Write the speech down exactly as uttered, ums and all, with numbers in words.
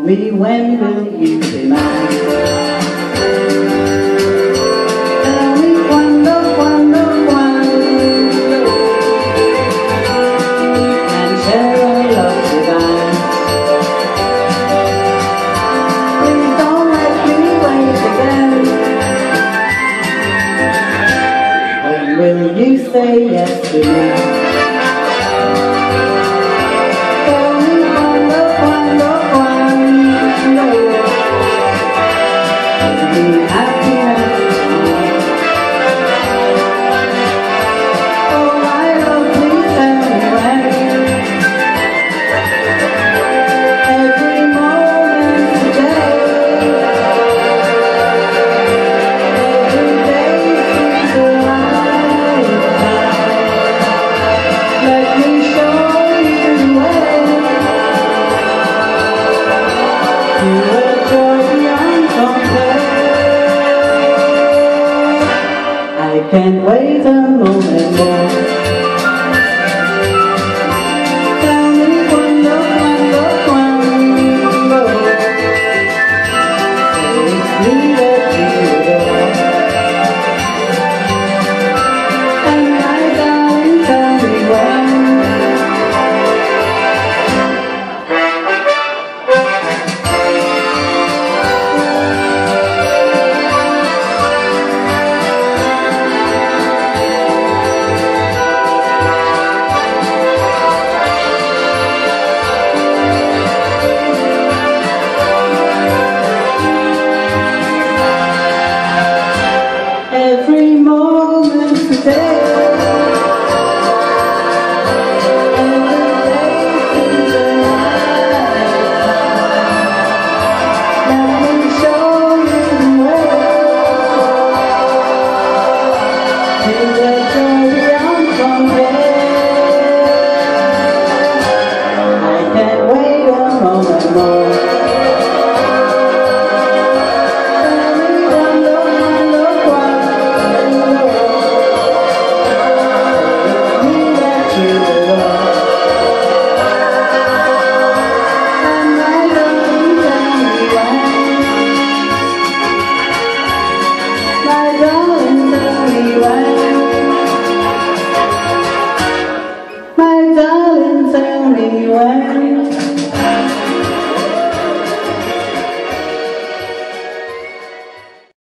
me, when will you be mine? Tell me quando, quando, quando and share our love divine. Please don't let me wait again. When will you say yes to me? I can't wait a moment more.